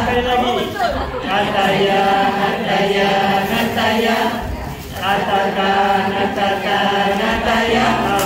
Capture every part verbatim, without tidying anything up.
sekali lagi. Nataya, Nataya, Nataya. Nataka, Nataka, Nataya.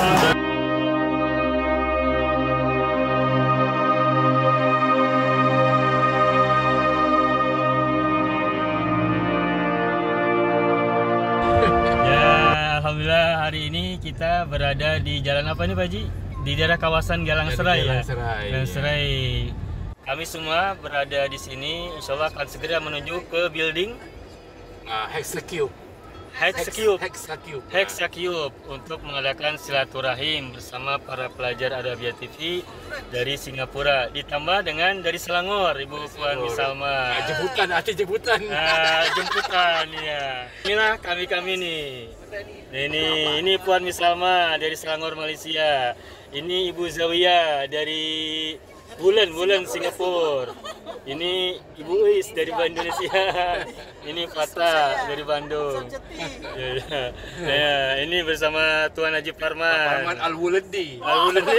Alhamdulillah hari ini kita berada di jalan apa nih Pak Haji? Di daerah kawasan Galang Serai ya. Galang Serai. Kami semua berada di sini. Insya Allah akan segera menuju ke building uh, Hexacube. Hexacube. Hexacube. Hexacube untuk mengadakan silaturahim bersama para pelajar Arabia T V dari Singapura. Ditambah dengan dari Selangor, Ibu Puan Misalma. Nah, jemputan, ada jemputan. Nah, jemputan ya. Inilah kami-kami nih. Ini ini Puan Misalma dari Selangor Malaysia. Ini Ibu Zawiyah dari Bulan Bulan Singapura. Ini Ibu Uis dari Indonesia. Ini Fatah dari Bandung. Ya, ya. Ya, ini bersama Tuan Haji Parman. Parman Al-Wulendi. Al-Wulendi.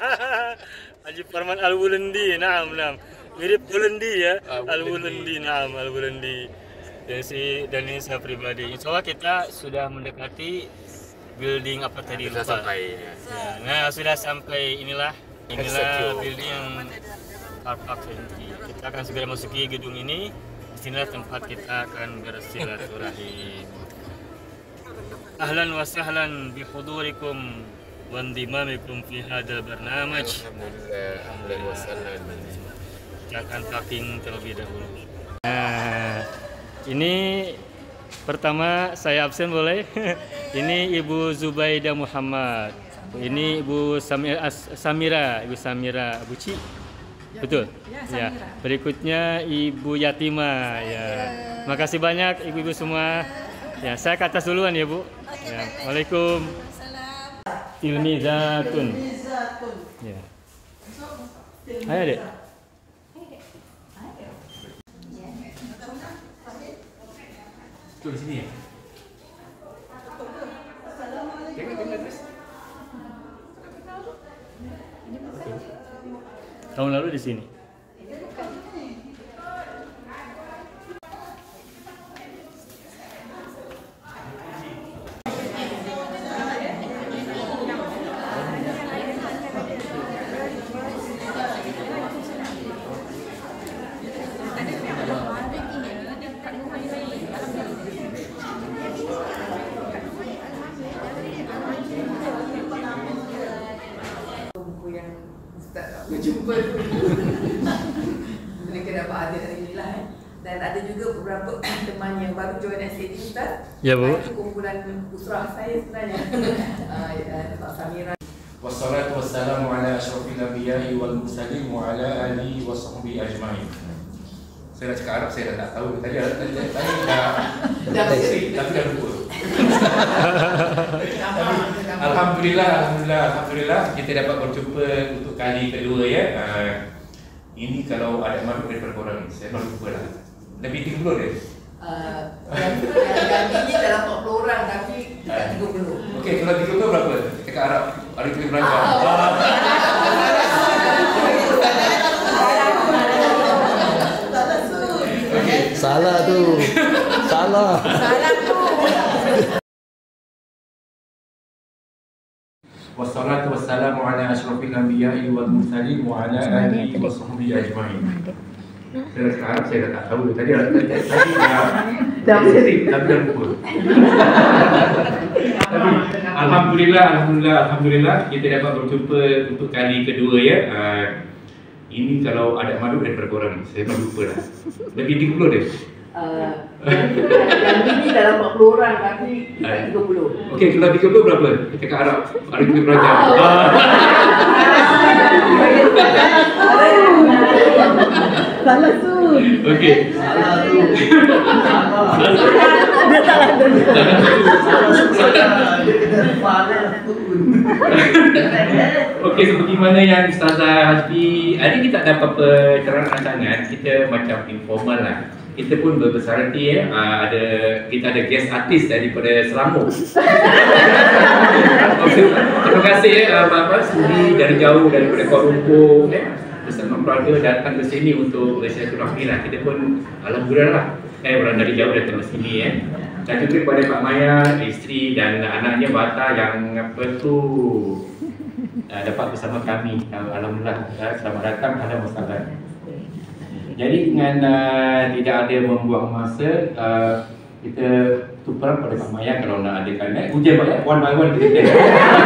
Haji Parman Al-Wulendi. Naam, naam. Mirip Wulendi ya. Al-Wulendi, naam, Al-Wulendi. Dan si dan ini saya pribadi. Insya Allah kita sudah mendekati building apa tadi sudah lupa. Sampai. Ya, nah sudah sampai inilah inilah building yang car park Senti. Kita akan segera masuki gedung ini. Disinilah tempat kita akan bersilaturahim. Ahlan wa sahlan bi hudurikum wa indimamikum fi hadzal barnamaj. Alhamdulillah, alhamdulillah wassalam. Kita akan packing terlebih dahulu. Nah, ini pertama saya absen boleh. Ini Ibu Zubaidah Muhammad. Ini Ibu Samira, Samira, Ibu Samira Buci. Betul? Ya. Berikutnya Ibu Yatima ya. Makasih banyak ibu-ibu semua. Ya, saya ke atas duluan ya, Bu. Ya. Waalaikum. Tilmizatun. Ya. Ayo, Dek. Tuh di sini ya. Tengok tengok terus. Tahun lalu di sini. Berjumpa mereka dapat ada hari ini lah. Dan ada juga beberapa teman yang baru join S A D Ustaz. Ya, Bu. Itu kumpulan usrah saya sebenarnya. uh, Pak Samira. Wassalatu wassalamu ala asyrafil anbiya'i wal mursalin wa ala alihi wa sahbihi ajma'in. Saya nak cakap Arab, saya dah tak tahu. Tadi tadi tadi dah dah sering, tapi dah lupa. Alhamdulillah, alhamdulillah, alhamdulillah kita dapat berjumpa untuk kali kedua ya. Uh, ini kalau ada makhluk daripada korang ni, saya malu lupa lah. Lebih tiga puluh dia. Uh, yang, yang ini dalam empat puluh orang tapi tidak tiga puluh. Okey, kalau tiga puluh berapa? Cakap Arab. Hari kita belajar. Salah tu. Salah. Salah tu. Wassalatu wassalamu ala asyrafil anbiya'i wal mursalin wa ala alihi wa sahbihi ajma'in. Saya sekarang saya dah tak tahu tadi tadi tadi dah sering tapi dah lupa. Tapi alhamdulillah alhamdulillah alhamdulillah kita dapat berjumpa untuk kali kedua ya. Uh, ini kalau ada makhluk daripada korang ni, saya malu lupa lah. Lebih tiga puluh dia. Uh, yang ini dalam empat puluh orang tapi tidak tiga puluh. Okey, kalau tiga puluh berapa? Kita cakap Arab. Hari kita belajar. Salah tu. Okey. Salah tu. Dia salah tu. Dia kena salah tu. Okey, seperti mana yang Ustazah Hasbi, hari ni tak ada apa-apa ceramah sangat, kita macam informal lah. Kita pun berbesar hati ya, uh, ada kita ada guest artis daripada Selangor. Okay, terima kasih ya uh, Bapak Sudi dari jauh daripada Kuala Lumpur ya. Bersama keluarga datang ke sini untuk bersilaturahmi lah. Kita pun alhamdulillah lah, eh orang dari jauh datang ke sini eh. Dan juga kepada Pak Maya, isteri dan anaknya Bata yang apa tu uh, dapat bersama kami. Uh, alhamdulillah, uh, selamat datang, ada masalah. Jadi dengan uh, tidak ada membuang masa, uh, kita tumpang pada Pak Maya kalau nak adakan eh. Ujian Pak ya, one by one kita tengok.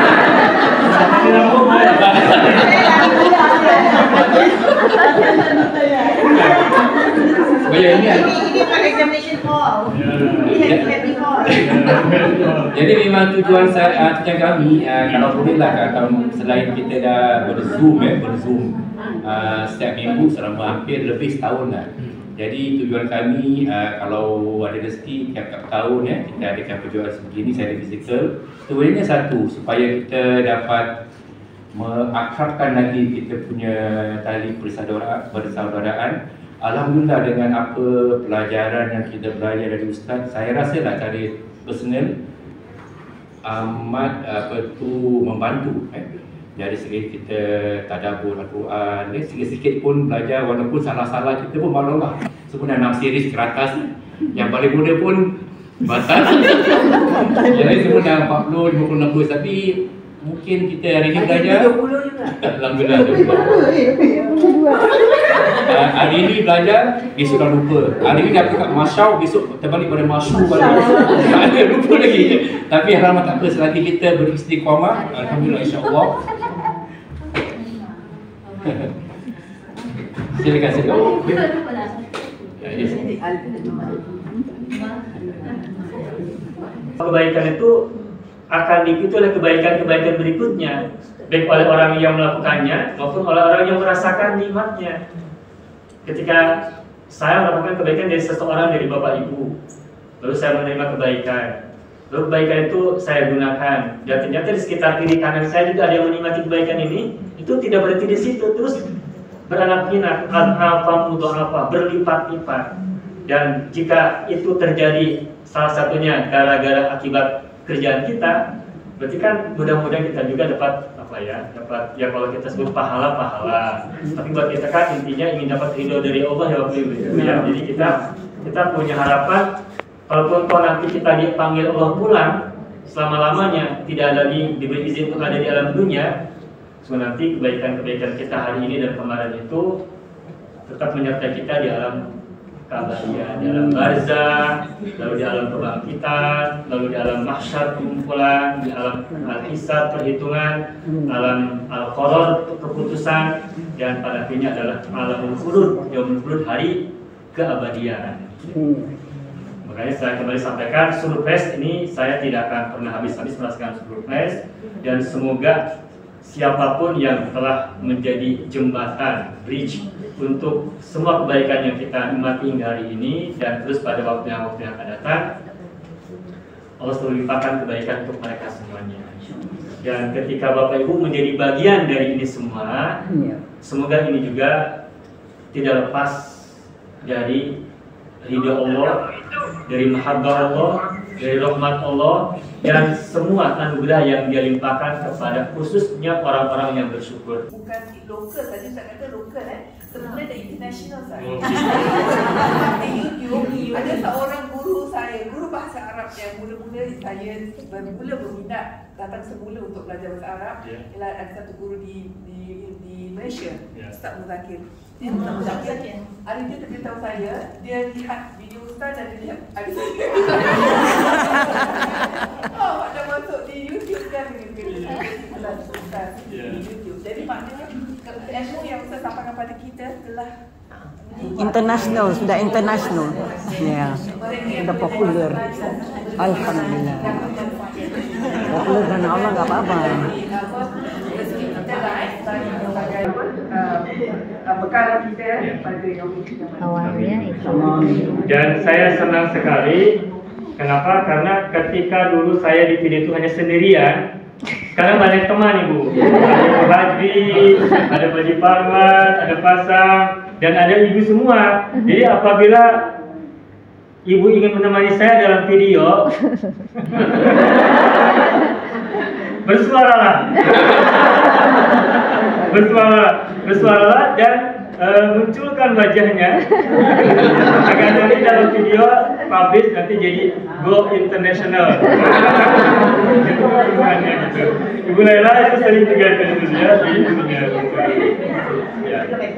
Bayar ni kan? Ini bukan examination hall. Ini happy hall. Jadi memang tujuan saya, uh, tujuan kami uh, kalau boleh lah kalau selain kita dah berzoom eh, berzoom uh, setiap minggu selama hampir lebih setahun lah. Jadi tujuan kami uh, kalau ada rezeki tiap-tiap tahun ya, kita adakan perjuangan sebegini secara fizikal. Tujuannya satu, supaya kita dapat mengakrabkan lagi kita punya tali persaudaraan, persaudaraan. Alhamdulillah dengan apa pelajaran yang kita belajar dari Ustaz, saya rasa lah cara personal amat apa tu membantu eh. Dari segi kita tadabbur Al-Quran, eh, sikit-sikit pun belajar walaupun salah-salah kita pun maklumlah. Sebenarnya enam series ke atas yang paling muda pun batas. Jadi semua dah empat puluh, lima puluh, enam puluh tapi mungkin kita hari ini belajar dua puluh juga. Alhamdulillah dua puluh. Uh, hari ini belajar, besok dah lupa. Hari ini dah dekat masyau, besok terbalik pada masyu balik. Tak ada, lupa lagi. Tapi alhamdulillah tak apa, selagi kita beristiqamah, alhamdulillah insya-Allah. Silakan silakan. Ya, yes. Kebaikan itu akan diikuti oleh kebaikan-kebaikan berikutnya, baik oleh orang yang melakukannya maupun oleh orang yang merasakan nikmatnya. Ketika saya melakukan kebaikan dari seseorang, dari bapak ibu, lalu saya menerima kebaikan, lalu kebaikan itu saya gunakan, dan ternyata di sekitar kiri kanan saya juga ada yang menikmati kebaikan ini, itu tidak berhenti di situ, terus beranak pinak, apa untuk apa, berlipat-lipat. Dan jika itu terjadi salah satunya gara-gara akibat kerjaan kita, berarti kan mudah-mudahan kita juga dapat apa ya, dapat ya kalau kita sebut pahala-pahala. Tapi buat kita kan intinya ingin dapat ridho dari Allah ya Bapak Ibu ya. Jadi kita kita punya harapan, walaupun kalau nanti kita dipanggil Allah pulang selama-lamanya, tidak ada lagi diberi izin untuk ada di alam dunia, so nanti kebaikan-kebaikan kita hari ini dan kemarin itu tetap menyertai kita di alam keabadian, di alam barzah, lalu di alam kebangkitan, lalu di alam mahsyar kumpulan, di alam al-hisab perhitungan, alam al-qaror keputusan, dan pada akhirnya adalah alamul khulud, yaumul khulud, hari keabadian. Makanya saya kembali sampaikan, surprise ini saya tidak akan pernah habis-habis merasakan surprise, dan semoga siapapun yang telah menjadi jembatan, bridge untuk semua kebaikan yang kita nikmati hingga hari ini dan terus pada waktu yang waktu yang akan datang, Allah selalu limpahkan kebaikan untuk mereka semuanya. Dan ketika Bapak Ibu menjadi bagian dari ini semua, semoga ini juga tidak lepas dari ridha Allah, dari mahabbah Allah, dari rahmat Allah, dan semua anugerah yang dia limpahkan kepada khususnya orang-orang yang bersyukur. Bukan lokal saja, tak kata lokal eh. Sebenarnya ada international saya. Di YouTube ada seorang guru saya, guru bahasa Arab yang mula-mula saya bermula berminat datang semula untuk belajar bahasa Arab. Ialah ada satu guru di di di Malaysia, Ustaz Muzakir. Dia Ustaz Muzakir. Hari dia terberitahu saya, dia lihat video Ustaz dan dia lihat ada saya. Oh, dah masuk di YouTube kan ni. Ustaz di YouTube. Jadi maknanya ilmu yang Ustaz sampaikan pada kita telah international, sudah international. Ya, sudah populer. Alhamdulillah. Populer karena Allah nggak apa-apa. Bekal kita pada yang Awalnya itu. Dan saya senang sekali. Kenapa? Karena ketika dulu saya di video itu hanya sendirian, sekarang banyak teman Ibu. Ada Ibu Hajri, ada Pak Haji Parmat, ada Pasang, dan ada Ibu semua. Jadi apabila Ibu ingin menemani saya dalam video, bersuaralah, bersuara, bersuaralah dan uh, munculkan wajahnya agar nanti dalam video publish nanti jadi go international. Itu hubungannya gitu. Ibu Laila itu sering juga itu ya di dunia. Ya.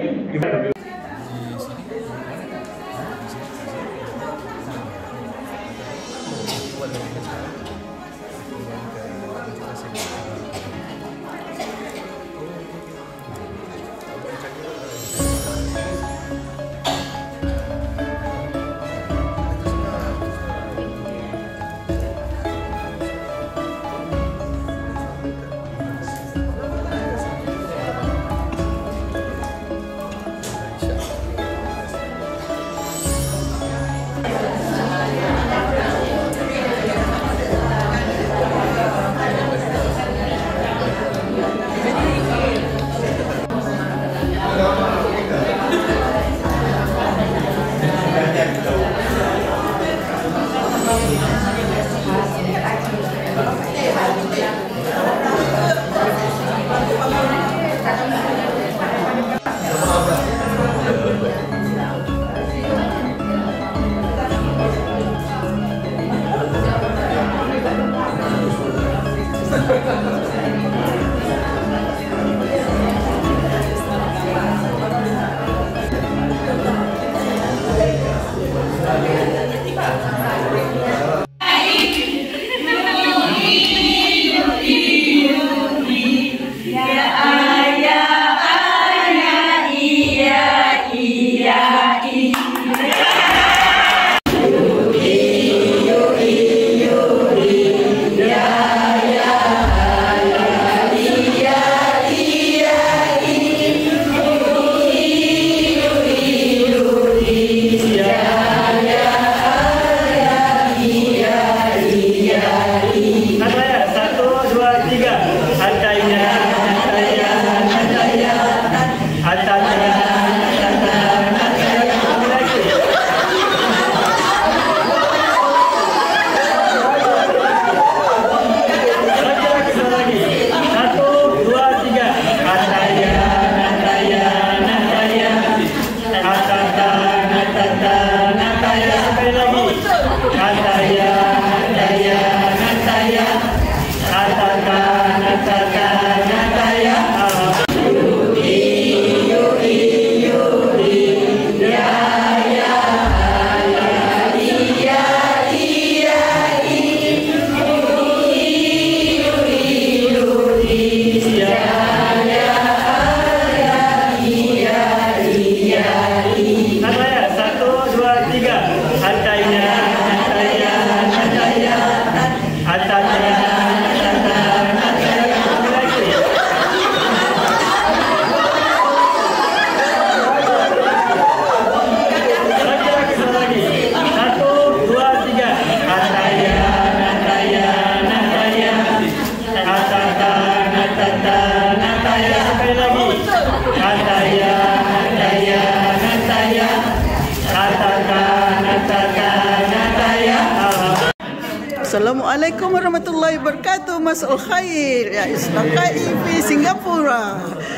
Assalamualaikum warahmatullahi wabarakatuh. Mas'ul khair ya islaqai fi Singapura.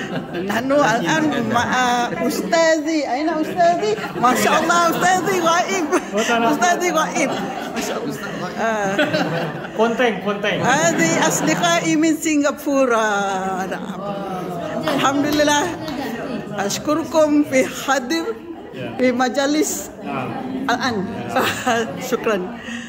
Nahnu al-an ma'a ustazi. Aina ustazi? Masya-Allah ustazi ghaib. Ustazi ghaib. Masya-Allah. Konten, konten. Hadi asliqai min Singapura. Alhamdulillah. Ashkurukum fi hadir fi majalis al-an. Syukran.